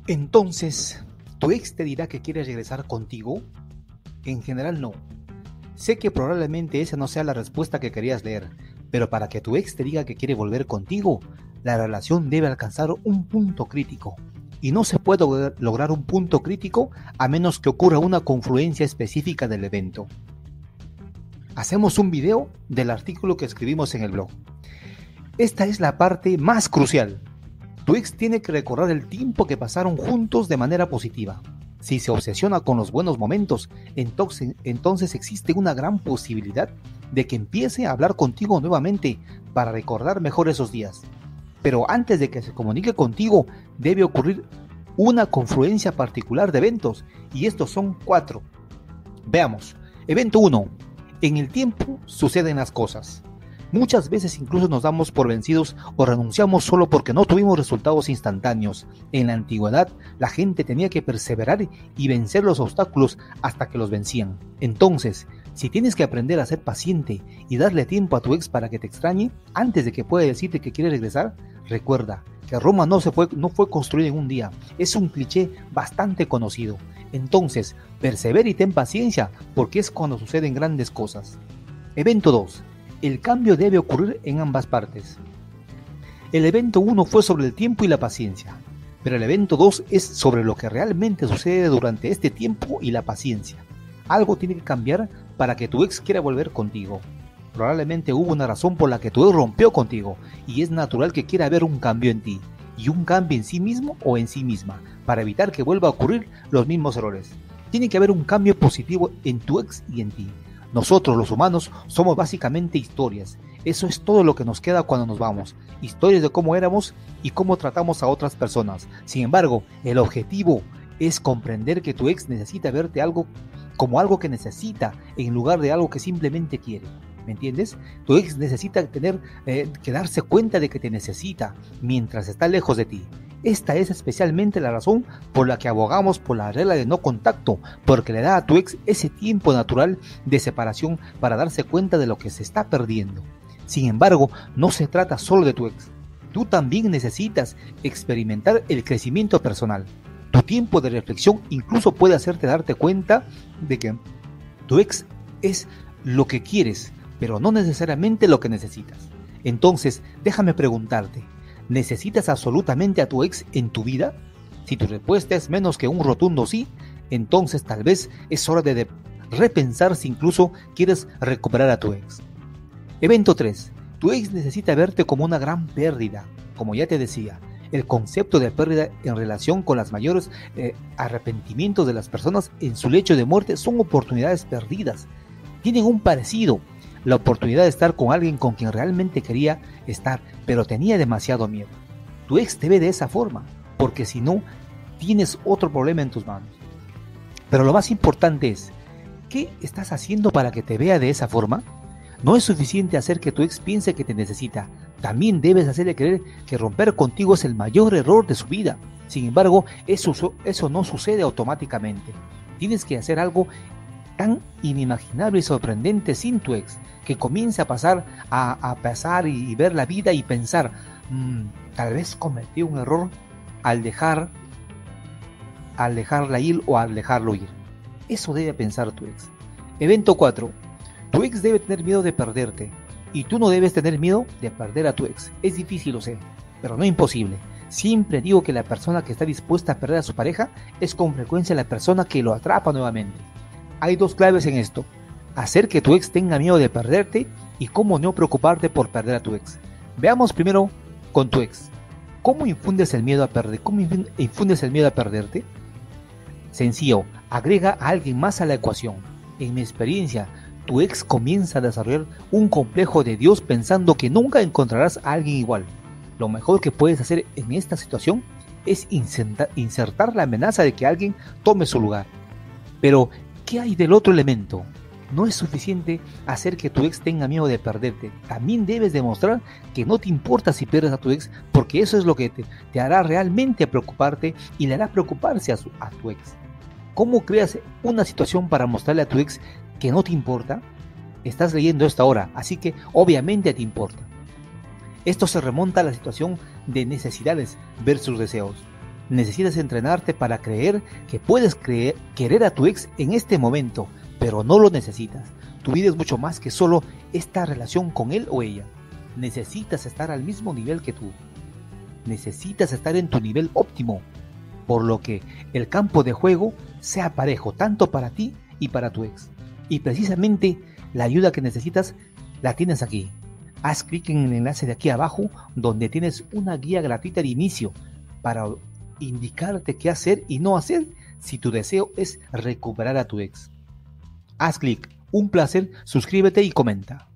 Entonces, ¿tu ex te dirá que quiere regresar contigo? En general no. Sé que probablemente esa no sea la respuesta que querías leer, pero para que tu ex te diga que quiere volver contigo, la relación debe alcanzar un punto crítico. Y no se puede lograr un punto crítico a menos que ocurra una confluencia específica del evento. Hacemos un video del artículo que escribimos en el blog. Esta es la parte más crucial. Tu ex tiene que recordar el tiempo que pasaron juntos de manera positiva. Si se obsesiona con los buenos momentos, entonces existe una gran posibilidad de que empiece a hablar contigo nuevamente para recordar mejor esos días. Pero antes de que se comunique contigo, debe ocurrir una confluencia particular de eventos, y estos son 4. Veamos. Evento 1. En el tiempo suceden las cosas. Muchas veces incluso nos damos por vencidos o renunciamos solo porque no tuvimos resultados instantáneos. En la antigüedad, la gente tenía que perseverar y vencer los obstáculos hasta que los vencían. Entonces, si tienes que aprender a ser paciente y darle tiempo a tu ex para que te extrañe, antes de que pueda decirte que quiere regresar, recuerda que Roma no fue construida en un día. Es un cliché bastante conocido. Entonces, persevera y ten paciencia, porque es cuando suceden grandes cosas. Evento 2. El cambio debe ocurrir en ambas partes. El evento 1 fue sobre el tiempo y la paciencia, pero el evento 2 es sobre lo que realmente sucede durante este tiempo y la paciencia. Algo tiene que cambiar para que tu ex quiera volver contigo. Probablemente hubo una razón por la que tu ex rompió contigo, y es natural que quiera ver un cambio en ti, y un cambio en sí mismo o en sí misma, para evitar que vuelva a ocurrir los mismos errores. Tiene que haber un cambio positivo en tu ex y en ti. Nosotros, los humanos, somos básicamente historias. Eso es todo lo que nos queda cuando nos vamos. Historias de cómo éramos y cómo tratamos a otras personas. Sin embargo, el objetivo es comprender que tu ex necesita verte como algo que necesita, en lugar de algo que simplemente quiere. ¿Me entiendes? Tu ex necesita que darse cuenta de que te necesita mientras está lejos de ti. Esta es especialmente la razón por la que abogamos por la regla de no contacto, porque le da a tu ex ese tiempo natural de separación para darse cuenta de lo que se está perdiendo. Sin embargo, no se trata solo de tu ex. Tú también necesitas experimentar el crecimiento personal. Tu tiempo de reflexión incluso puede hacerte darte cuenta de que tu ex es lo que quieres, pero no necesariamente lo que necesitas. Entonces, déjame preguntarte, ¿necesitas absolutamente a tu ex en tu vida? Si tu respuesta es menos que un rotundo sí, entonces tal vez es hora de repensar si incluso quieres recuperar a tu ex. Evento 3. Tu ex necesita verte como una gran pérdida. Como ya te decía, el concepto de pérdida en relación con los mayores arrepentimientos de las personas en su lecho de muerte son oportunidades perdidas. Tienen un parecido. La oportunidad de estar con alguien con quien realmente quería estar, pero tenía demasiado miedo. Tu ex te ve de esa forma, porque si no, tienes otro problema en tus manos. Pero lo más importante es, ¿qué estás haciendo para que te vea de esa forma? No es suficiente hacer que tu ex piense que te necesita. También debes hacerle creer que romper contigo es el mayor error de su vida. Sin embargo, eso no sucede automáticamente. Tienes que hacer algo tan inimaginable y sorprendente sin tu ex, que comience a pasar y ver la vida y pensar, tal vez cometí un error al dejarla ir o al dejarlo ir. Eso debe pensar tu ex. Evento 4. Tu ex debe tener miedo de perderte, y tú no debes tener miedo de perder a tu ex. Es difícil, lo sé, pero no imposible. Siempre digo que la persona que está dispuesta a perder a su pareja es con frecuencia la persona que lo atrapa nuevamente. Hay 2 claves en esto: hacer que tu ex tenga miedo de perderte y cómo no preocuparte por perder a tu ex. Veamos primero con tu ex. ¿Cómo infundes el miedo a perder? ¿Cómo infundes el miedo a perderte? Sencillo, agrega a alguien más a la ecuación. En mi experiencia, tu ex comienza a desarrollar un complejo de Dios pensando que nunca encontrarás a alguien igual. Lo mejor que puedes hacer en esta situación es insertar la amenaza de que alguien tome su lugar. Pero, ¿qué hay del otro elemento? No es suficiente hacer que tu ex tenga miedo de perderte. También debes demostrar que no te importa si pierdes a tu ex, porque eso es lo que te hará realmente preocuparte y le hará preocuparse a tu ex. ¿Cómo creas una situación para mostrarle a tu ex que no te importa? Estás leyendo esto ahora, así que obviamente te importa. Esto se remonta a la situación de necesidades versus deseos. Necesitas entrenarte para creer que puedes querer a tu ex en este momento, pero no lo necesitas. Tu vida es mucho más que solo esta relación con él o ella. Necesitas estar al mismo nivel que tú. Necesitas estar en tu nivel óptimo, por lo que el campo de juego sea parejo tanto para ti y para tu ex. Y precisamente la ayuda que necesitas la tienes aquí. Haz clic en el enlace de aquí abajo donde tienes una guía gratuita de inicio para indicarte qué hacer y no hacer si tu deseo es recuperar a tu ex. Haz clic, un placer, suscríbete y comenta.